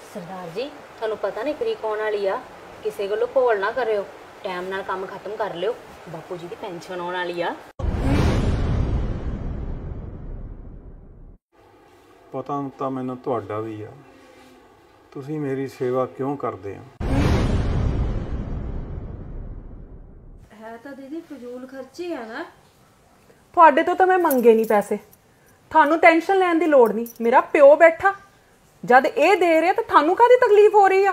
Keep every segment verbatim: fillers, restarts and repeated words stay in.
सरदार जी थानू पता नहीं तरीक आने वाली आ, किसी को घोल ना करियो, टाइम नाल काम खत्म कर लियो, बापू जी की पेंशन आने वाली आ। पता तो मैनू तुहाडा भी आ, तुसीं मेरी सेवा क्यों करदे हो? है तो दीदी फजूल खर्ची है ना। ਤੁਹਾਡੇ ਤੋਂ ਤਾਂ ਮੈਂ ਮੰਗੇ ਨਹੀਂ ਪੈਸੇ, ਤੁਹਾਨੂੰ ਟੈਨਸ਼ਨ ਲੈਣ ਦੀ ਲੋੜ ਨਹੀਂ। ਮੇਰਾ ਪਿਓ ਬੈਠਾ, ਜਦ ਇਹ ਦੇ ਰਿਹਾ ਤਾਂ ਤੁਹਾਨੂੰ ਕਾਹਦੀ ਤਕਲੀਫ ਹੋ ਰਹੀ ਆ?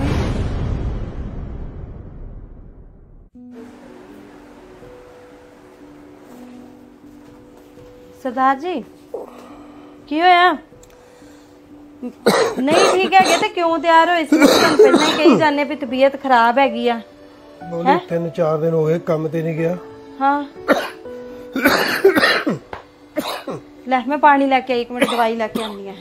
सरदार जी की होया? नहीं ठीक है तो क्यों तैयार होए सी? तुहानू पहले ही कही जाने भी तबीयत खराब हैगी आ। बोली तीन चार दिन हो गए काम ते नहीं गया। हाँ ले मैं पानी लेके आई, एक मिनट दवाई लेके आनी है।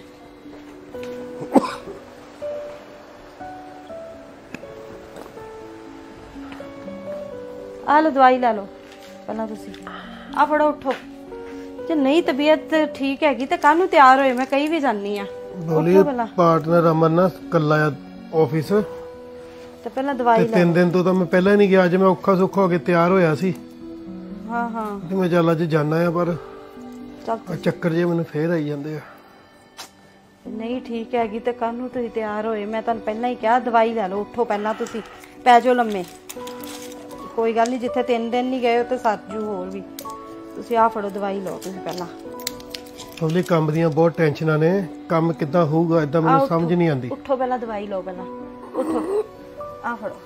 आ लो दवाई ला लो पहला तुसी, आ फड़ो उठो। जे नहीं तबीयत ठीक हैगी तो कानू तैयार होए, मैं कहीं भी जानी आ। बोली पार्टनर अमन ना कल्ला ऑफिस तो पहला दवाई ला। तीन दिन तो, तो मैं पहले नहीं गया, अज मैं औखा सौखा हो के तैयार होया सी। हाँ हाँ ते मैं चल अज जाना है, पर चल चक्कर जे मैनू फिर आई जांदे आ। नहीं ठीक हैगी तो कानू तुसी तैयार होए, मैं तुहानू पहला ही कहा दवाई ला लो। उठो पहला तुसी, पै जाओ लम्मे, कोई गल नहीं, जिथे तीन दिन नहीं गए तो सत जू होर भी। तुसी आ फड़ो दवाई लो तुसी पहला। बोली काम दियां बहुत टेंशनां ने, काम किद्दां होऊगा इदां मैनू समझ नहीं आंदी। उठो पहला दवाई लो, पहला उठो, आ फड़ो,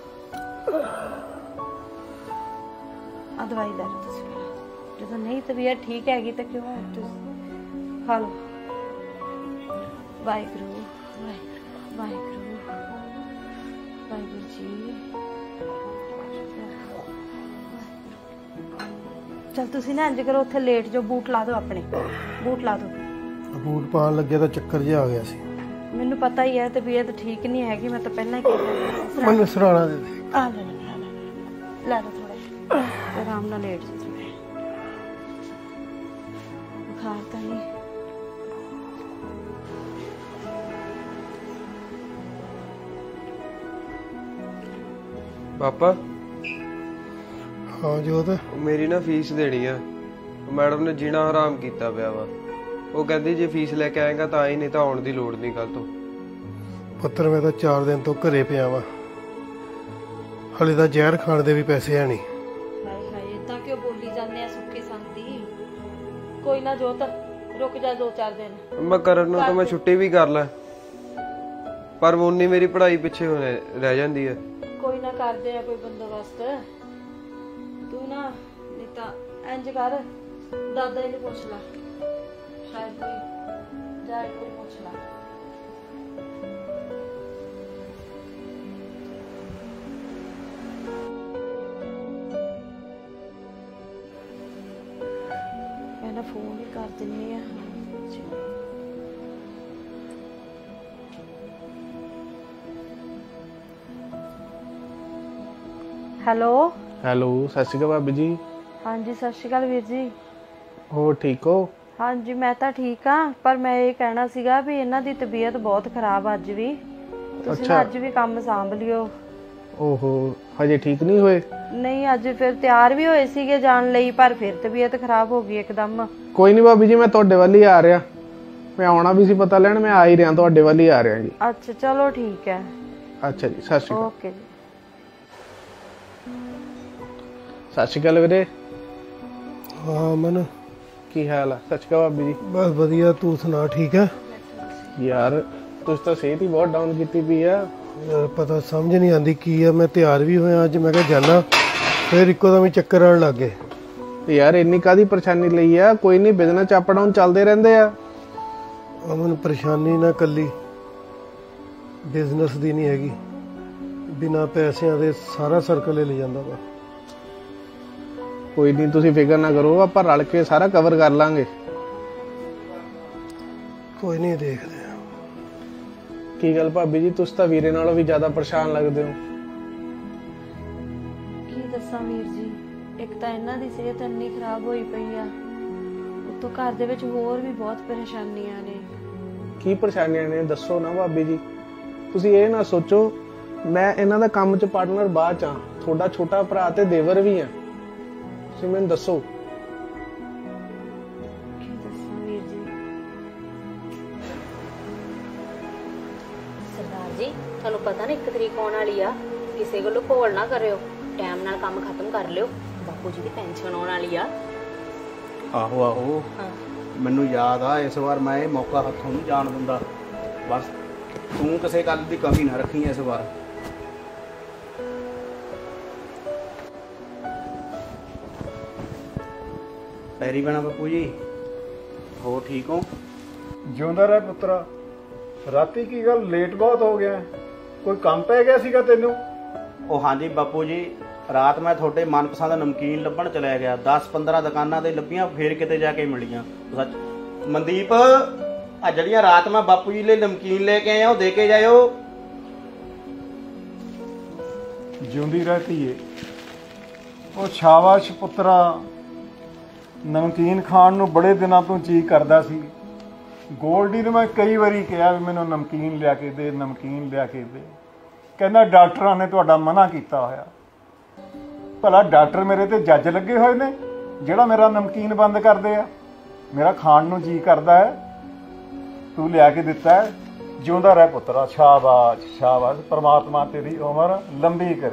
आ दवाई ला लो तुसी। जो नहीं तबीयत ठीक हैगी तो क्यों तुसी खा लो। वाहिगुरू वाहिगुरू वाहिगुरू वाहिगुरू जी। चल तुसी ना इंज करो, उत्थे लेट जो, बूट ला दो अपने, बूट ला दो। बूट पान लगे तो चक्कर जिहा आ गया सी। मैनू पता ही है तबीयत ठीक नहीं हैगी, मैं तो पहला ही कह मैनू सराहना दे दे। आ ले ले ला दो थोड़ा, आराम नाल लेट जा थोड़े, बुखार तो नहीं। पापा हाँ जोत, मेरी ना फीस देनी है, मैडम ने जीना हराम किया पिया वा। वो कहती जे फीस लेके आएगा तो आई, नहीं तो आने की लोड़ नहीं कल तो। पुत्र मैं तो चार दिन तो घरे पिया वा, हले तो जहर खाण दे भी पैसे है नहीं। हाय हाय इतना क्यों बोली जाने आ सुक्की संगती? कोई ना जोत, रुक जा दो चार दिन। मैं करन तो मैं छुट्टी भी कर ला, पर उन्नी मेरी पढ़ाई पिछे होने रह जाती है। कोई ना कर दे कोई बंदोबस्त, तू ना नहीं तो इंज कर, दादा जी ने पूछ ला, शायद कोई जाए, कोई पूछ ला। मैं ना फोन ही कर दिनी है। हेलो हेलो, सत श्री अकाल भाभी जी। हाँ जी सत श्री अकाल वीर जी। हो ठीक हो? हाँ जी मैं तो ठीक हाँ, पर मैं ये कहना सीगा भी इन्हां दी तबीयत बहुत खराब अज भी, तुसीं ना अज भी काम सांभ लियो। ओहो हजे ठीक नहीं हुए? नहीं अज फिर तैयार भी होए सीगे जान लई, पर फिर तबीयत खराब हो गई एकदम। कोई नहीं भाभी जी, मैं तुहाडे वल ही आ रहा, मैं आउणा भी सी पता लैण, मैं आ ही रहा, तुहाडे वल ही आ रहा जी। अच्छा चलो ठीक है। अच्छा जी, सत श्री अकाल। ओके जी, सत श्री अकाल वीरे। हाँ मन की हाल है? सत श्री अकाल भाभी जी। बस वधिया, तू सुना ठीक है? यार तुस तो सेहत ही बहुत डाउन की पी है यार, पता समझ नहीं आती की है। मैं तैयार भी होया अज, मैं कहा जाना, फिर इको दम चक्कर आने लग गए। यार इन्नी कादी परेशानी लई है? कोई नहीं, बिजनेस अप डाउन चलते रहंदे आ। अमन परेशानी ना कली बिजनेस दी नहीं हैगी, बिना पैसिਆਂ ਦੇ सारा सर्कल ले ਜਾਂਦਾ ਵਾ। कोई नहीं, तुसी फिकर ना करो, आपां रल के सारा कवर कर लांगे। कोई नहीं, देखते हैं। की गल भाभी जी, तुस तां वीरे नालों भी ज्यादा परेशान लगदे हो। की दस्सां वीर जी, एक तां इन्हां दी सेहत इन्नी खराब होई पई आ, उत्तों घर दे विच होर भी बहुत परेशानियां ने। की परेशानियां ने, दसो ना भाभी जी। ਤੁਸੀਂ ਇਹ ਨਾ ਸੋਚੋ ਮੈਂ ਇਹਨਾਂ ਦਾ ਕੰਮ 'ਚ ਪਾਰਟਨਰ ਬਾਅਦ 'ਚ ਆ, ਤੁਹਾਡਾ ਛੋਟਾ ਭਰਾ ਤੇ ਦੇਵਰ ਵੀ ਆ। ਤੁਸੀਂ ਮੈਨੂੰ ਦੱਸੋ। ਕੀ ਦੱਸਾਂ ਵੀਰ ਜੀ? ਸਰਦਾਰ ਜੀ ਤੁਹਾਨੂੰ ਪਤਾ ਨਾ ਇੱਕ ਤਰੀਕ ਆਉਣ ਵਾਲੀ ਆ, ਕਿਸੇ ਕੋਲੋਂ ਘੋਲ ਨਾ ਕਰਿਓ, ਟਾਈਮ ਨਾਲ ਕੰਮ ਖਤਮ ਕਰ ਲਿਓ, ਬਾਪੂ ਜੀ ਦੀ ਪੈਨਸ਼ਨ ਆਉਣ ਵਾਲੀ ਆ। ਆਹੋ ਆਹੋ ਹਾਂ ਮੈਨੂੰ ਯਾਦ ਆ, ਇਸ ਵਾਰ ਮੈਂ ਇਹ ਮੌਕਾ ਹੱਥੋਂ ਨਹੀਂ ਜਾਣ ਦਿੰਦਾ। ਬਸ ਤੂੰ ਕਿਸੇ ਗੱਲ ਦੀ ਕਮੀ ਨਾ ਰੱਖੀ ਇਸ ਵਾਰ। ਪੈਰੀ ਬਣਾ ਬਾਪੂ ਜੀ, ਹੋ ਠੀਕ ਹੋ? ਜਿਉਂਦਾ ਰਹਿ ਪੁੱਤਰਾ। ਰਾਤੀ ਕੀ ਗੱਲ ਲੇਟ ਬਹੁਤ ਹੋ ਗਿਆ, ਕੋਈ ਕੰਮ ਪੈ ਗਿਆ ਸੀਗਾ ਤੈਨੂੰ? ਉਹ ਹਾਂਜੀ ਬਾਪੂ ਜੀ, ਰਾਤ ਮੈਂ ਤੁਹਾਡੇ ਮਨਪਸੰਦ ਨਮਕੀਨ ਲੱਭਣ ਚਲਿਆ ਗਿਆ। ਦਸ ਪੰਦਰਾਂ ਦੁਕਾਨਾਂ ਤੇ ਲੱਭੀਆਂ, ਫੇਰ ਕਿਤੇ ਜਾ ਕੇ ਮਿਲੀਆਂ। ਸੱਚ ਮਨਦੀਪ, ਆ ਜਿਹੜੀਆਂ ਰਾਤ ਮੈਂ ਬਾਪੂ ਜੀ ਲਈ ਨਮਕੀਨ ਲੈ ਕੇ ਆਇਆ ਉਹ ਦੇ ਕੇ ਜਾਇਓ। ਜਿਉਂਦੀ ਰਹਿ ਧੀਏ। ਉਹ ਸ਼ਾਬਾਸ਼ ਪੁੱਤਰਾ, ਨਮਕੀਨ ਖਾਣ ਨੂੰ ਬੜੇ ਦਿਨਾਂ ਤੋਂ ਜੀ ਕਰਦਾ ਸੀ। ਗੋਲਡੀ ਨੂੰ ਮੈਂ ਕਈ ਵਾਰੀ ਕਿਹਾ ਵੀ ਮੈਨੂੰ ਨਮਕੀਨ ਲਿਆ ਕੇ ਦੇ, ਨਮਕੀਨ ਲਿਆ ਕੇ ਦੇ। ਕਹਿੰਦਾ ਡਾਕਟਰਾਂ ਨੇ ਤੁਹਾਡਾ ਮਨਾ ਕੀਤਾ ਹੋਇਆ। ਭਲਾ ਡਾਕਟਰ ਮੇਰੇ ਤੇ ਜੱਜ ਲੱਗੇ ਹੋਏ ਨੇ ਜਿਹੜਾ ਮੇਰਾ ਨਮਕੀਨ ਬੰਦ ਕਰਦੇ ਆ? ਮੇਰਾ ਖਾਣ ਨੂੰ ਜੀ ਕਰਦਾ ਹੈ, ਤੂੰ ਲਿਆ ਕੇ ਦਿੱਤਾ ਹੈ। ਜਿਉਂਦਾ ਰਹਿ ਪੁੱਤਰਾ, ਸ਼ਾਬਾਸ਼ ਸ਼ਾਬਾਸ਼, ਪ੍ਰਮਾਤਮਾ ਤੇਰੀ ਉਮਰ ਲੰਬੀ ਕਰੇ।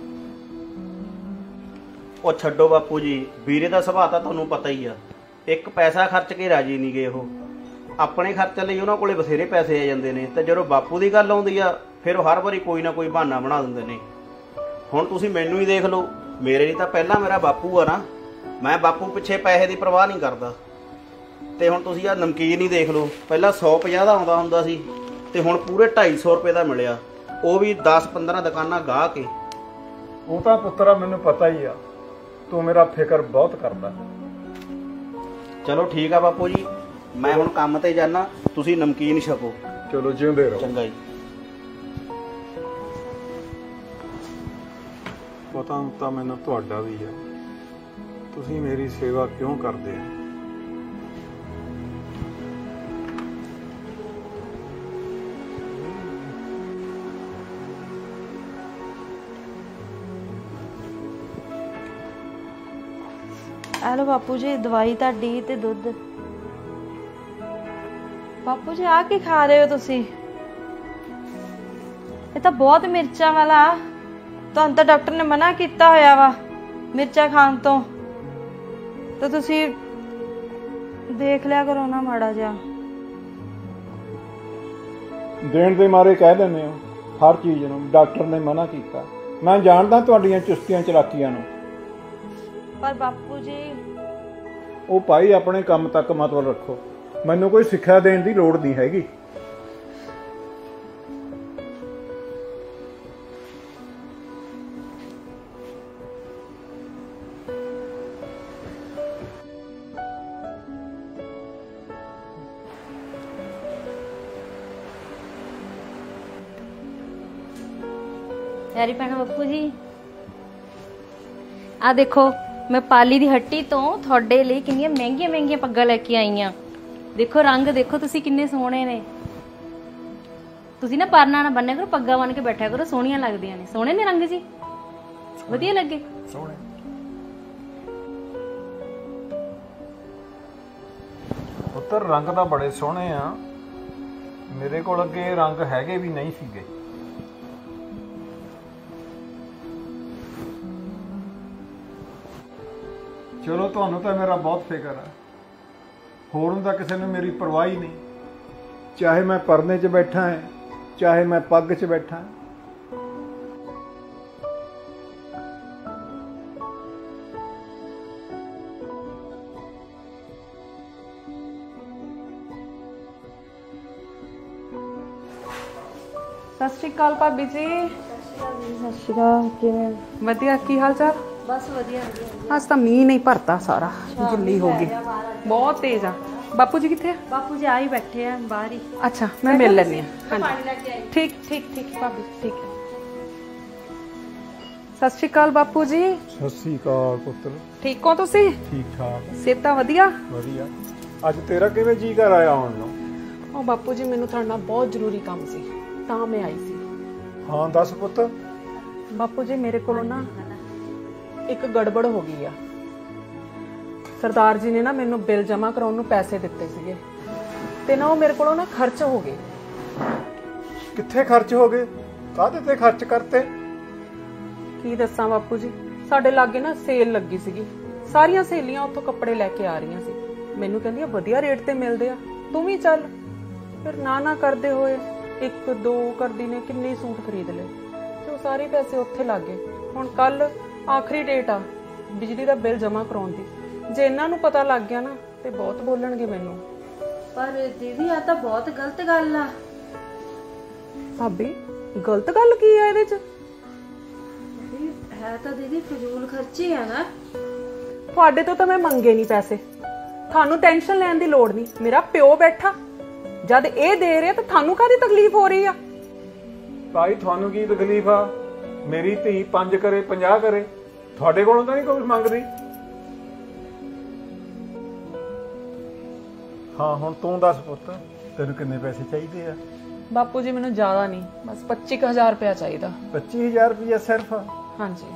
ਉਹ ਛੱਡੋ ਬਾਪੂ ਜੀ, ਵੀਰੇ ਦਾ ਸੁਭਾਅ ਤਾਂ ਤੁਹਾਨੂੰ ਪਤਾ ਹੀ ਆ, ਇੱਕ ਪੈਸਾ ਖਰਚ ਕੇ ਰਾਜੀ ਨਹੀਂ ਗਏ ਉਹ। ਆਪਣੇ ਖਰਚੇ ਲਈ ਉਹਨਾਂ ਕੋਲੇ ਬਥੇਰੇ ਪੈਸੇ ਆ ਜਾਂਦੇ ਨੇ, ਤੇ ਜਦੋਂ ਬਾਪੂ ਦੀ ਗੱਲ ਆਉਂਦੀ ਆ ਫਿਰ ਉਹ ਹਰ ਵਾਰੀ ਕੋਈ ਨਾ ਕੋਈ ਬਹਾਨਾ ਬਣਾ ਦਿੰਦੇ ਨੇ। ਹੁਣ ਤੁਸੀਂ ਮੈਨੂੰ ਹੀ ਦੇਖ ਲਓ, ਮੇਰੇ ਲਈ ਤਾਂ ਪਹਿਲਾਂ ਮੇਰਾ ਬਾਪੂ ਆ ਨਾ, ਮੈਂ ਬਾਪੂ ਪਿੱਛੇ ਪੈਸੇ ਦੀ ਪਰਵਾਹ ਨਹੀਂ ਕਰਦਾ। ਤੇ ਹੁਣ ਤੁਸੀਂ ਆ ਨਮਕੀਨ ਹੀ ਦੇਖ ਲਓ, ਪਹਿਲਾਂ ਸੌ ਪੰਜਾਹ ਦਾ ਆਉਂਦਾ ਹੁੰਦਾ ਸੀ ਤੇ ਹੁਣ ਪੂਰੇ ਢਾਈ ਸੌ ਰੁਪਏ ਦਾ ਮਿਲਿਆ, ਉਹ ਵੀ ਦਸ ਪੰਦਰਾਂ ਦੁਕਾਨਾਂ ਗਾਹ ਕੇ। ਉਹ ਤਾਂ ਪੁੱਤਰਾ ਮੈਨੂੰ ਪਤਾ ਹੀ ਆ, ਤੂੰ ਮੇਰਾ ਫਿਕਰ ਬਹੁਤ ਕਰਦਾ। ਚਲੋ ਠੀਕ ਆ ਬਾਪੂ ਜੀ, ਮੈਂ ਹੁਣ ਕੰਮ ਤੇ ਜਾਣਾ, ਤੁਸੀਂ ਨਮਕੀਨ ਛਕੋ। ਚਲੋ ਜਿਉਂਦੇ ਰਹੋ। ਚੰਗਾ ਜੀ। ਪਤਾ ਤਾਂ ਮੈਨੂੰ ਤੁਹਾਡਾ ਵੀ ਆ, ਤੁਸੀਂ ਮੇਰੀ ਸੇਵਾ ਕਿਉਂ ਕਰਦੇ ਆ? ਆ ਲਓ ਬਾਪੂ ਜੀ ਦਵਾਈ ਤੁਹਾਡੀ ਤੇ ਦੁੱਧ। ਬਾਪੂ ਜੀ ਆ ਕੀ ਖਾ ਰਹੇ ਹੋ ਤੁਸੀਂ? ਇਹ ਤਾਂ ਬਹੁਤ ਮਿਰਚਾਂ ਵਾਲਾ। ਤੁਹਾਨੂੰ ਤਾਂ ਡਾਕਟਰ ਨੇ ਮਨਾ ਕੀਤਾ ਹੋਇਆ ਵਾ ਮਿਰਚਾਂ ਖਾਣ ਤੋਂ, ਤਾਂ ਤੁਸੀਂ ਦੇਖ ਲਿਆ ਕਰੋ ਨਾ ਮਾੜਾ ਜਿਹਾ। ਦੇਣ ਦੇ ਮਾਰੇ ਕਹਿ ਦਿੰਦੇ ਹੋ ਹਰ ਚੀਜ਼ ਨੂੰ, ਡਾਕਟਰ ਨੇ ਮਨਾ ਕੀਤਾ। ਮੈਂ ਜਾਣਦਾ ਤੁਹਾਡੀਆਂ ਚੁਸਤੀਆਂ ਚਲਾਕੀਆਂ ਨੂੰ। ਪਰ ਬਾਪੂ ਜੀ ਉਹ ਭਾਈ ਆਪਣੇ ਕੰਮ ਤੱਕ ਮਤਲਬ ਰੱਖੋ, ਮੈਨੂੰ ਕੋਈ ਸਿੱਖਿਆ ਦੇਣ ਦੀ ਲੋੜ ਨਹੀਂ ਹੈਗੀ। ਯਾਰੀ ਭੈਣ ਬਾਪੂ ਜੀ, ਆ ਦੇਖੋ ਮੈਂ ਪਾਲੀ ਦੀ ਹੱਟੀ ਤੋਂ ਤੁਹਾਡੇ ਲਈ ਕਿੰਨੀਆਂ ਮਹਿੰਗੀਆਂ ਮਹਿੰਗੀਆਂ ਪੱਗਾਂ ਲੈ ਕੇ ਆਈ ਆ। ਦੇਖੋ ਰੰਗ ਦੇਖੋ ਤੁਸੀਂ ਕਿੰਨੇ ਸੋਹਣੇ ਨੇ। ਤੁਸੀਂ ਨਾ ਪਰਨਾ ਨਾ ਬੰਨਿਆ ਕਰੋ, ਪੱਗਾਂ ਬੰਨ ਕੇ ਬੈਠਿਆ ਕਰੋ, ਸੋਹਣੀਆਂ ਲੱਗਦੀਆਂ ਨੇ। ਸੋਹਣੇ ਨੇ ਰੰਗ ਜੀ? ਵਧੀਆ ਲੱਗੇ? ਸੋਹਣੇ ਪੁੱਤਰ, ਰੰਗ ਤਾਂ ਬੜੇ ਸੋਹਣੇ ਆ। ਮੇਰੇ ਕੋਲ ਅੱਗੇ ਰੰਗ ਹੈਗੇ ਵੀ ਨਹੀਂ ਸੀਗੇ। ਚਲੋ ਤੁਹਾਨੂੰ ਤਾਂ ਮੇਰਾ ਬਹੁਤ ਫਿਕਰ ਹੈ, ਹੋਰ ਨੂੰ ਤਾਂ ਕਿਸੇ ਨੂੰ ਮੇਰੀ ਪਰਵਾਹ ਹੀ ਨਹੀਂ। ਚਾਹੇ ਮੈਂ ਪਰਨੇ 'ਚ ਬੈਠਾ ਹਾਂ, ਚਾਹੇ ਮੈਂ ਪੱਗ 'ਚ ਬੈਠਾ। ਸਤਿ ਸ਼੍ਰੀ ਅਕਾਲ ਭਾਬੀ ਜੀ। ਸਤਿ ਸ਼੍ਰੀ ਅਕਾਲ। ਕਿਵੇਂ? ਵਧੀਆ, ਕੀ ਹਾਲ ਚਾਲ? ਬਸ ਵਧੀਆ ਵਧੀਆ। ਅੱਜ ਤਾਂ ਮੀਂਹ ਨਹੀਂ ਭਰਤਾ, ਸਾਰਾ ਗਿੱਲੀ ਹੋ ਗਈ, ਬਹੁਤ ਤੇਜ਼ ਆ। ਬਾਪੂ ਜੀ ਕਿੱਥੇ ਆ? ਬਾਪੂ ਜੀ ਆ ਹੀ ਬੈਠੇ ਆ ਬਾਹਰ ਹੀ। ਅੱਛਾ ਮੈਂ ਮਿਲ ਲੈਂਦੀ ਹਾਂ। ਪਾਣੀ ਲੈ ਕੇ ਆਈ। ਠੀਕ ਠੀਕ ਠੀਕ ਭਾਬੀ, ਠੀਕ ਹੈ। ਸਤਿ ਸ਼੍ਰੀ ਅਕਾਲ ਬਾਪੂ ਜੀ। ਸਤਿ ਸ੍ਰੀ ਅਕਾਲ ਪੁੱਤਰ। ਠੀਕ ਹੋ ਤੁਸੀਂ? ਠੀਕ ਠਾਕ, ਸਿਹਤਾਂ ਵਧੀਆ? ਵਧੀਆ। ਅੱਜ ਤੇਰਾ ਕਿਵੇਂ ਜੀ ਘਰ ਆਇਆ ਆਉਣ ਨੂੰ? ਉਹ ਬਾਪੂ ਜੀ ਮੈਨੂੰ ਤੁਹਾਡੇ ਨਾਲ ਬਹੁਤ ਜ਼ਰੂਰੀ ਕੰਮ ਸੀ। ਤਾਂ ਮੈਂ ਆਈ ਸੀ। ਹਾਂ ਦੱਸ ਪੁੱਤ। ਬਾਪੂ ਜੀ ਮੇਰੇ ਕੋਲੋਂ ਨਾ ਇੱਕ ਗੜਬੜ ਹੋ ਗਈ ਆ। ਸਰਦਾਰ ਜੀ ਨੇ ਨਾ ਮੈਨੂੰ ਬਿੱਲ ਜਮ੍ਹਾਂ ਕਰਾਉਣ ਨੂੰ ਪੈਸੇ ਦਿੱਤੇ ਸੀਗੇ ਤੇ ਨਾ ਉਹ ਮੇਰੇ ਕੋਲੋਂ ਨਾ ਖਰਚ ਹੋ ਗਏ। ਕਿੱਥੇ ਖਰਚ ਹੋ ਗਏ? ਕਾਹਦੇ ਤੇ ਖਰਚ ਕਰਤੇ? ਕੀ ਦੱਸਾਂ ਬਾਪੂ ਜੀ, ਸਾਡੇ ਲਾਗੇ ਨਾ ਸੇਲ ਲੱਗੀ ਸੀਗੀ। ਸਾਰੀਆਂ ਸਹੇਲੀਆਂ ਉੱਥੋਂ ਕੱਪੜੇ ਲੈ ਕੇ ਆ ਰਹੀਆਂ ਸੀ। ਮੈਨੂੰ ਕਹਿੰਦੀਆਂ ਵਧੀਆ ਰੇਟ ਤੇ ਮਿਲਦੇ ਆ, ਤੂੰ ਵੀ ਚੱਲ। ਫਿਰ ਨਾ ਨਾ ਕਰਦੇ ਹੋਏ ਇੱਕ ਦੋ ਕਰਦੀ ਨੇ ਕਿੰਨੇ ਸੂਟ ਖਰੀਦ ਲਏ ਤੇ ਉਹ ਸਾਰੇ ਪੈਸੇ ਉੱਥੇ ਲੱਗ ਗਏ। ਹੁਣ ਕੱਲ ਆਖਰੀ ਡੇਟ ਆ ਬਿਜਲੀ ਦਾ ਬਿੱਲ ਜਮ੍ਹਾਂ ਕਰਾਉਣ ਦੀ। ਜੇ ਇਹਨਾਂ ਨੂੰ ਪਤਾ ਲੱਗ ਗਿਆ ਨਾ ਤੇ ਬਹੁਤ ਬੋਲਣਗੇ ਮੈਨੂੰ। ਪਰ ਦੀਦੀ ਆ ਤਾਂ ਬਹੁਤ ਗਲਤ ਗੱਲ ਆ। ਭਾਬੀ ਗਲਤ ਗੱਲ ਕੀ ਆ ਇਹਦੇ 'ਚ? ਹੈ ਤਾਂ ਦੀਦੀ ਫਜ਼ੂਲ ਖਰਚੀ ਆ ਨਾ। ਤੁਹਾਡੇ ਤੋਂ ਤਾਂ ਮੈਂ ਮੰਗੇ ਨਹੀਂ ਪੈਸੇ, ਤੁਹਾਨੂੰ ਟੈਨਸ਼ਨ ਲੈਣ ਦੀ ਲੋੜ ਨਹੀਂ। ਮੇਰਾ ਪਿਓ ਬੈਠਾ, ਜਦ ਇਹ ਦੇ ਰਿਹਾ ਤਾਂ ਤੁਹਾਨੂੰ ਕਾਹਦੀ ਤਕਲੀਫ ਹੋ ਰਹੀ ਆ? ਭਾਈ ਤੁਹਾਨੂੰ ਕੀ ਤਕਲੀਫ ਆ? ਮੇਰੀ ਧੀ ਪੰਜ ਕਰੇ ਪੰਜਾਹ ਕਰੇ, ਤੁਹਾਡੇ ਕੋਲੋਂ ਤਾਂ ਨਹੀਂ ਕੁਝ ਮੰਗਦੀ। ਹਾਂ ਹੁਣ ਤੂੰ ਦੱਸ ਪੁੱਤ, ਤੈਨੂੰ ਕਿੰਨੇ ਪੈਸੇ ਚਾਹੀਦੇ ਆ? ਬਾਪੂ ਜੀ ਮੈਨੂੰ ਜ਼ਿਆਦਾ ਨਹੀਂ, ਬਸ ਪੱਚੀ ਕੁ ਹਜ਼ਾਰ ਰੁਪਇਆ ਚਾਹੀਦਾ। ਪੱਚੀ ਹਜ਼ਾਰ ਰੁਪਇਆ ਸਿਰਫ? ਹਾਂਜੀ।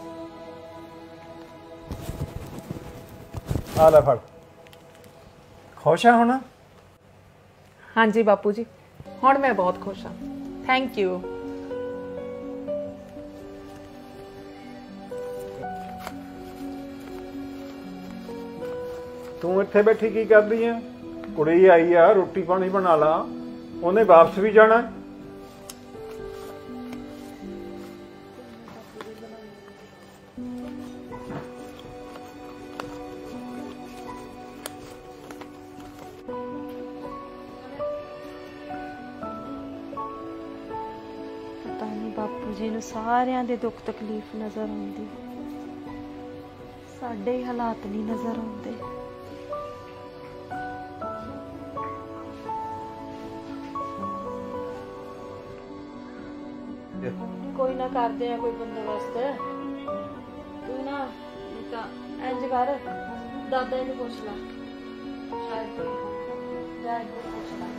ਆ ਲੈ ਫੜ। ਖੁਸ਼ ਆ ਹੁਣ? ਹਾਂਜੀ ਬਾਪੂ ਜੀ, ਹੁਣ ਮੈਂ ਬਹੁਤ ਖੁਸ਼ ਹਾਂ। Thank you. ਤੂੰ ਇੱਥੇ ਬੈਠੀ ਕੀ ਕਰਦੀ ਆ? ਕੁੜੀ ਆਈ ਆ, ਰੋਟੀ ਪਾਣੀ ਬਣਾ ਲਾ, ਉਹਨੇ ਵਾਪਸ ਵੀ ਜਾਣਾ। ਪਤਾ ਨਹੀਂ ਬਾਪੂ ਜੀ ਨੂੰ ਸਾਰਿਆਂ ਦੇ ਦੁੱਖ ਤਕਲੀਫ ਨਜ਼ਰ ਆਉਂਦੀ, ਸਾਡੇ ਹੀ ਹਾਲਾਤ ਨਹੀਂ ਨਜ਼ਰ ਆਉਂਦੇ। ਕੋਈ ਨਾ ਕਰਦੇ ਆ ਕੋਈ ਬੰਦੋਬਸਤ। ਤੂੰ ਨਾ ਤਾਂ ਇੰਜ ਕਰ, ਦਾਦਾ ਨੂੰ ਪੁੱਛ ਲਾ, ਸ਼ਾਇਦ ਜਾ ਕੇ ਪੁੱਛ ਲਾ।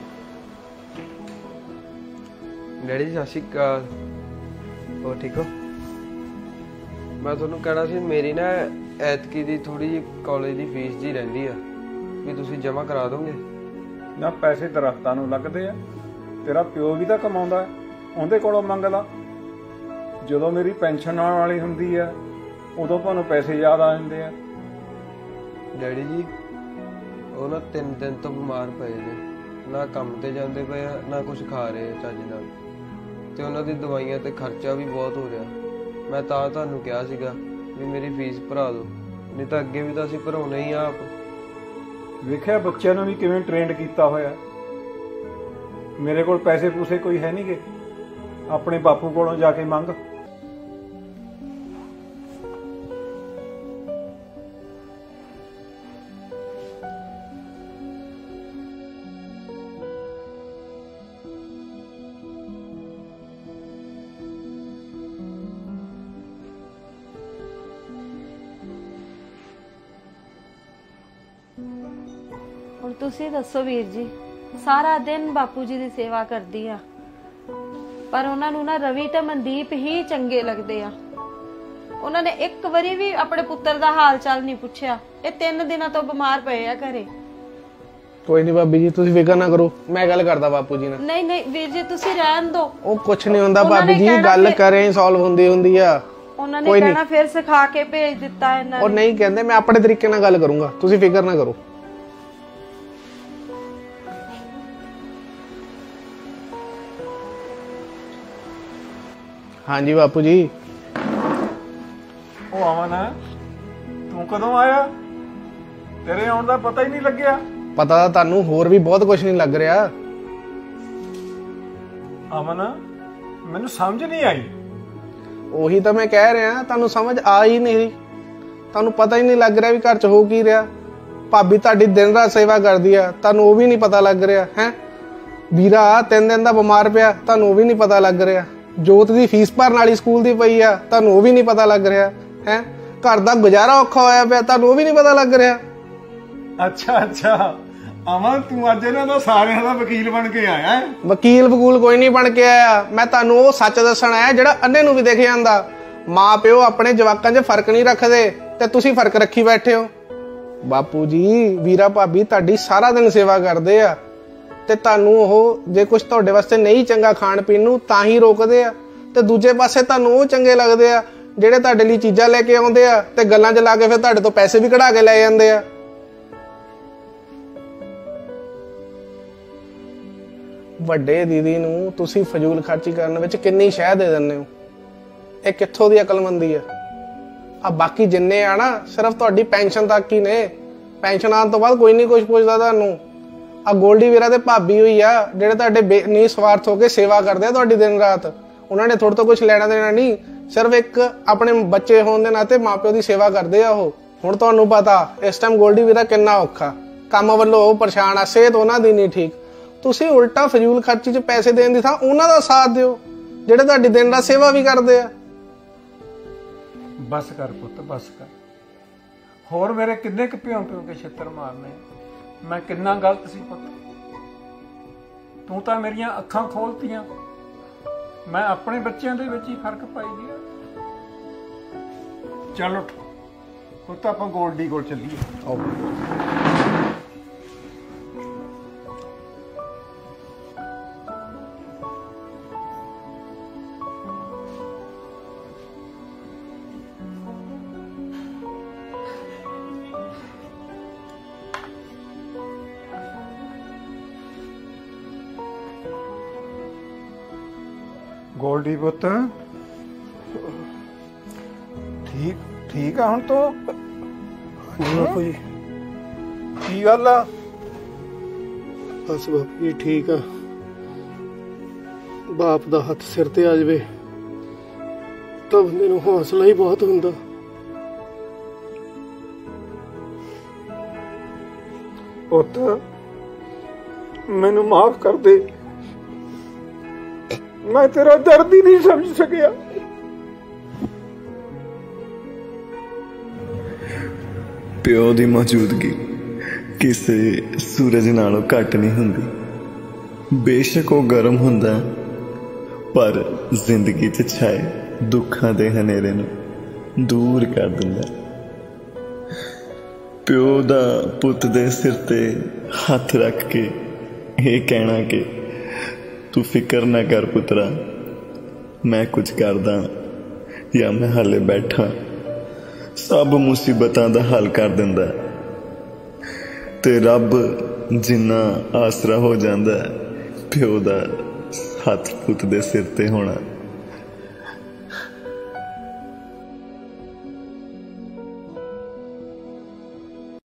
ਡੈਡੀ ਜੀ ਸਤਿ ਸ਼੍ਰੀ ਅਕਾਲ। ਹੋਰ ਠੀਕ ਹੋ? ਮੈਂ ਤੁਹਾਨੂੰ ਕਹਿਣਾ ਸੀ, ਮੇਰੀ ਨਾ ਐਤਕੀ ਦੀ ਥੋੜੀ ਜਿਹੀ ਕਾਲਜ ਦੀ ਫੀਸ ਜੀ ਰਹਿੰਦੀ ਆ, ਵੀ ਤੁਸੀਂ ਜਮ੍ਹਾਂ ਕਰਾ ਦੋਗੇ? ਨਾ ਪੈਸੇ ਦਰਖਤਾਂ ਨੂੰ ਲੱਗਦੇ ਆ, ਤੇਰਾ ਪਿਓ ਵੀ ਤਾਂ ਕਮਾਉਂਦਾ, ਉਹਦੇ ਕੋਲੋਂ ਮੰਗ ਲਾ। ਜਦੋਂ ਮੇਰੀ ਪੈਨਸ਼ਨ ਆਉਣ ਵਾਲੀ ਹੁੰਦੀ ਆ ਉਦੋਂ ਤੁਹਾਨੂੰ ਪੈਸੇ ਯਾਦ ਆ ਜਾਂਦੇ ਆ। ਡੈਡੀ ਜੀ ਉਹ ਨਾ ਤਿੰਨ ਦਿਨ ਤੋਂ ਬਿਮਾਰ ਪਏ ਨੇ, ਨਾ ਕੰਮ ਤੇ ਜਾਂਦੇ ਪਏ ਆ, ਨਾ ਕੁਝ ਖਾ ਰਹੇ ਚੱਜ ਨਾਲ, ਤੇ ਉਹਨਾਂ ਦੀ ਦਵਾਈਆਂ ਤੇ ਖਰਚਾ ਵੀ ਬਹੁਤ ਹੋ ਰਿਹਾ। ਮੈਂ ਤਾਂ ਤੁਹਾਨੂੰ ਕਿਹਾ ਸੀਗਾ ਵੀ ਮੇਰੀ ਫੀਸ ਭਰਾ ਦਿਓ, ਨਹੀਂ ਤਾਂ ਅੱਗੇ ਵੀ ਤਾਂ ਅਸੀਂ ਭਰਾਉਣੇ ਹੀ ਆ ਆਪ। ਵੇਖਿਆ ਬੱਚਿਆਂ ਨੂੰ ਵੀ ਕਿਵੇਂ ਟ੍ਰੇਨਡ ਕੀਤਾ ਹੋਇਆ। ਮੇਰੇ ਕੋਲ ਪੈਸੇ ਪੂਸੇ ਕੋਈ ਹੈ ਨਹੀਂ ਗੇ, ਆਪਣੇ ਬਾਪੂ ਕੋਲੋਂ ਜਾ ਕੇ ਮੰਗ। ਹੁਣ ਤੁਸੀਂ ਦੱਸੋ ਵੀਰ ਜੀ, ਸਾਰਾ ਦਿਨ ਬਾਪੂ ਜੀ ਦੀ ਸੇਵਾ ਕਰਦੀ ਆ, ਪਰ ਉਹਨਾਂ ਨੂੰ ਨਾ ਰਵੀ ਤੇ ਮਨਦੀਪ ਹੀ ਚੰਗੇ ਲੱਗਦੇ ਆ। ਉਹਨਾਂ ਨੇ ਇੱਕ ਵਾਰੀ ਵੀ ਆਪਣੇ ਪੁੱਤਰ ਦਾ ਹਾਲ ਚਾਲ ਨਹੀਂ ਪੁੱਛਿਆ। ਇਹ ਤਿੰਨ ਦਿਨਾਂ ਤੋਂ ਬਿਮਾਰ ਪਏ ਆ ਘਰੇ। ਕੋਈ ਨਹੀਂ ਭਾਬੀ ਜੀ, ਤੁਸੀਂ ਫਿਕਰ ਨਾ ਕਰੋ, ਮੈਂ ਗੱਲ ਕਰਦਾ ਬਾਪੂ ਜੀ ਨਾਲ। ਨਹੀਂ ਨਹੀਂ ਵੀਰ ਜੀ, ਤੁਸੀਂ ਰਹਿਣ ਦਿਓ। ਉਹ ਕੁਛ ਨਹੀਂ ਹੁੰਦਾ ਭਾਬੀ ਜੀ, ਗੱਲ ਕਰੇ ਸੋਲਵ ਹੁੰਦੀ ਹੁੰਦੀ ਆ। ਉਹਨਾਂ ਨੇ ਕਹਿਣਾ ਫਿਰ ਸਿਖਾ ਕੇ ਭੇਜ ਦਿੱਤਾ ਇਹਨਾਂ ਨੇ। ਉਹ ਨਹੀਂ ਕਹਿੰਦੇ, ਮੈਂ ਆਪਣੇ ਤਰੀਕੇ ਨਾਲ ਗੱਲ ਕਰੂੰਗਾ, ਤੁਸੀਂ ਫਿਕਰ ਨਾ ਕਰੋ। ਹਾਂਜੀ ਬਾਪੂ ਜੀ। ਉਹ ਅਮਨ, ਤੂੰ ਕਦੋਂ ਆਇਆ? ਤੇਰੇ ਆਉਣ ਦਾ ਪਤਾ ਹੀ ਨਹੀਂ ਲੱਗਿਆ। ਪਤਾ ਤਾਂ ਤੁਹਾਨੂੰ ਹੋਰ ਵੀ ਬਹੁਤ ਕੁਝ ਨਹੀਂ ਲੱਗ ਰਿਹਾ। ਅਮਨ ਮੈਨੂੰ ਸਮਝ ਨਹੀਂ ਆਈ। ਉਹੀ ਤਾਂ ਮੈਂ ਕਹਿ ਰਿਹਾ, ਤੁਹਾਨੂੰ ਸਮਝ ਆ ਹੀ ਨਹੀਂ ਰਹੀ। ਤੁਹਾਨੂੰ ਪਤਾ ਹੀ ਨਹੀਂ ਲੱਗ ਰਿਹਾ ਵੀ ਘਰ 'ਚ ਹੋ ਕੀ ਰਿਹਾ। ਭਾਬੀ ਤੁਹਾਡੀ ਦਿਨ ਰਾਤ ਸੇਵਾ ਕਰਦੀ ਆ, ਤੁਹਾਨੂੰ ਉਹ ਵੀ ਨਹੀਂ ਪਤਾ ਲੱਗ ਰਿਹਾ ਹੈ। ਵੀਰਾ ਤਿੰਨ ਦਿਨ ਦਾ ਬਿਮਾਰ ਪਿਆ, ਤੁਹਾਨੂੰ ਉਹ ਵੀ ਨਹੀਂ ਪਤਾ ਲੱਗ ਰਿਹਾ। ਜੋਤ ਦੀ ਫੀਸ ਭਰਨ ਵਾਲੀ ਸਕੂਲ ਦੀ ਪਈ ਆ, ਤੁਹਾਨੂੰ ਉਹ ਵੀ ਨਹੀਂ ਪਤਾ ਲੱਗ ਰਿਹਾ ਹੈ। ਘਰ ਦਾ ਗੁਜ਼ਾਰਾ ਔਖਾ ਹੋਇਆ ਪਿਆ, ਤੁਹਾਨੂੰ ਉਹ ਵੀ ਨਹੀਂ ਪਤਾ ਲੱਗ ਰਿਹਾ। ਅੱਛਾ ਅੱਛਾ, ਅਮਨ ਤੂੰ ਅੱਜ ਇਹਨਾਂ ਦਾ ਸਾਰਿਆਂ ਦਾ ਵਕੀਲ ਬਣ ਕੇ ਆਇਆ ਹੈ। ਵਕੀਲ ਵਕੂਲ ਕੋਈ ਨਹੀਂ ਬਣ ਕੇ ਆਇਆ, ਮੈਂ ਤੁਹਾਨੂੰ ਉਹ ਸੱਚ ਦੱਸਣ ਆਇਆ ਜਿਹੜਾ ਅੰਨੇ ਨੂੰ ਵੀ ਦਿਖ ਜਾਂਦਾ। ਮਾਂ ਪਿਓ ਆਪਣੇ ਜਵਾਕਾਂ 'ਚ ਫਰਕ ਨਹੀਂ ਰੱਖਦੇ ਤੇ ਤੁਸੀਂ ਫਰਕ ਰੱਖੀ ਬੈਠੇ ਹੋ। ਬਾਪੂ ਜੀ ਵੀਰਾ ਭਾਬੀ ਤੁਹਾਡੀ ਸਾਰਾ ਦਿਨ ਸੇਵਾ ਕਰਦੇ ਆ ਤੇ ਤੁਹਾਨੂੰ ਉਹ ਜੇ ਕੁਝ ਤੁਹਾਡੇ ਵਾਸਤੇ ਨਹੀਂ ਚੰਗਾ ਖਾਣ ਪੀਣ ਨੂੰ ਤਾਂ ਹੀ ਰੋਕਦੇ ਆ, ਤੇ ਦੂਜੇ ਪਾਸੇ ਤੁਹਾਨੂੰ ਉਹ ਚੰਗੇ ਲੱਗਦੇ ਆ ਜਿਹੜੇ ਤੁਹਾਡੇ ਲਈ ਚੀਜ਼ਾਂ ਲੈ ਕੇ ਆਉਂਦੇ ਆ ਤੇ ਗੱਲਾਂ 'ਚ ਲਾ ਕੇ ਫਿਰ ਤੁਹਾਡੇ ਤੋਂ ਪੈਸੇ ਵੀ ਕਢਾ ਕੇ ਲੈ ਜਾਂਦੇ ਆ। ਵੱਡੇ ਦੀਦੀ ਨੂੰ ਤੁਸੀਂ ਫਜ਼ੂਲ ਖਰਚੀ ਕਰਨ ਵਿੱਚ ਕਿੰਨੀ ਸ਼ਹਿ ਦੇ ਦਿੰਦੇ ਹੋ, ਇਹ ਕਿੱਥੋਂ ਦੀ ਅਕਲਮੰਦੀ ਆ? ਆ ਬਾਕੀ ਜਿੰਨੇ ਆ ਨਾ ਸਿਰਫ ਤੁਹਾਡੀ ਪੈਨਸ਼ਨ ਤੱਕ ਹੀ ਨੇ, ਪੈਨਸ਼ਨ ਆਉਣ ਤੋਂ ਬਾਅਦ ਕੋਈ ਨਹੀਂ ਕੁਝ ਪੁੱਛਦਾ ਤੁਹਾਨੂੰ। ਆ ਗੋਲਡੀ ਵੀਰਾ ਤੇ ਭਾਬੀ ਹੋਈ ਆ ਜਿਹੜੇ ਤੁਹਾਡੇ ਨੀ ਸਵਾਰਥ ਹੋ ਕੇ ਸੇਵਾ ਕਰਦੇ ਆ ਤੁਹਾਡੀ ਦਿਨ ਰਾਤ। ਉਹਨਾਂ ਨੇ ਥੋੜੇ ਤੋਂ ਕੁਝ ਲੈਣਾ ਦੇਣਾ ਨਹੀਂ, ਸਿਰਫ ਇੱਕ ਆਪਣੇ ਬੱਚੇ ਹੋਣ ਦੇ ਨਾਤੇ ਮਾਪਿਓ ਦੀ ਸੇਵਾ ਕਰਦੇ ਆ ਉਹ। ਹੁਣ ਤੁਹਾਨੂੰ ਪਤਾ ਇਸ ਟਾਈਮ ਗੋਲਡੀ ਵੀਰਾ ਕਿੰਨਾ ਔਖਾ, ਕੰਮ ਵੱਲੋਂ ਉਹ ਪਰੇਸ਼ਾਨ ਆ, ਸਿਹਤ ਉਹਨਾਂ ਦੀ ਨਹੀਂ ਠੀਕ। ਤੁਸੀਂ ਉਲਟਾ ਫਜ਼ੂਲ ਖਰਚੀ 'ਚ ਪੈਸੇ ਦੇਣ ਦੀ ਥਾਂ ਉਹਨਾਂ ਦਾ ਸਾਥ ਦਿਓ ਜਿਹੜੇ ਤੁਹਾਡੀ ਦਿਨ ਰਾਤ ਸੇਵਾ ਵੀ ਕਰਦੇ ਆ। ਬਸ ਕਰ ਪੁੱਤ ਬਸ ਕਰ। ਹੋਰ ਮੇਰੇ ਕਿੰਨੇ ਕੁ ਪਿਓ ਪਿਓ ਕੇ ਛਿੱਤਰ ਮਾਰਨੇ, ਮੈਂ ਕਿੰਨਾ ਗਲਤ ਸੀ ਪੁੱਤ। ਤੂੰ ਤਾਂ ਮੇਰੀਆਂ ਅੱਖਾਂ ਖੋਲਤੀਆਂ, ਮੈਂ ਆਪਣੇ ਬੱਚਿਆਂ ਦੇ ਵਿੱਚ ਹੀ ਫਰਕ ਪਾਈ ਗਿਆ। ਚੱਲ ਉੱਠ ਪੁੱਤ ਆਪਾਂ ਗੋਲਡੀ ਕੋਲ ਚੱਲੀਏ। ਗੋਲਡੀ ਪੁੱਤ ਠੀਕ ਠੀਕ ਆ ਹੁਣ ਤੋਂ? ਬਾਪੂ ਜੀ ਕੀ ਗੱਲ ਆ? ਬਸ ਬਾਪੂ ਜੀ ਠੀਕ ਆ, ਬਾਪ ਦਾ ਹੱਥ ਸਿਰ ਤੇ ਆ ਜਾਵੇ ਤਾਂ ਬੰਦੇ ਨੂੰ ਹੌਸਲਾ ਹੀ ਬਹੁਤ ਹੁੰਦਾ। ਪੁੱਤ ਮੈਨੂੰ ਮਾਫ ਕਰ ਦੇ, ਮੈਂ ਤੇਰਾ ਦਰਦ ਹੀ ਨਹੀਂ ਸਮਝ ਸਕਿਆ। ਪਿਓ ਦੀ ਮੌਜੂਦਗੀ ਕਿਸੇ ਸੂਰਜ ਨਾਲੋਂ ਘੱਟ ਨਹੀਂ ਹੁੰਦੀ। ਬੇਸ਼ੱਕ ਉਹ ਗਰਮ ਹੁੰਦਾ ਪਰ ਜ਼ਿੰਦਗੀ 'ਚ ਛਾਏ ਦੁੱਖਾਂ ਦੇ ਹਨੇਰੇ ਨੂੰ ਦੂਰ ਕਰ ਦਿੰਦਾ। ਪਿਓ ਦਾ ਪੁੱਤ ਦੇ ਸਿਰ ਤੇ ਹੱਥ ਰੱਖ ਕੇ ਇਹ ਕਹਿਣਾ ਕਿ ਤੂੰ ਫਿਕਰ ਨਾ ਕਰ ਪੁੱਤਰਾ, ਮੈਂ ਕੁਝ ਕਰਦਾ ਜਾਂ ਮੈਂ ਹਾਲੇ ਬੈਠਾ, ਸਭ ਮੁਸੀਬਤਾਂ ਦਾ ਹੱਲ ਕਰ ਦਿੰਦਾ। ਤੇ ਰੱਬ ਜਿੰਨਾ ਆਸਰਾ ਹੋ ਜਾਂਦਾ ਪਿਓ ਦਾ ਹੱਥ ਪੁੱਤ ਦੇ ਸਿਰ ਤੇ ਹੋਣਾ।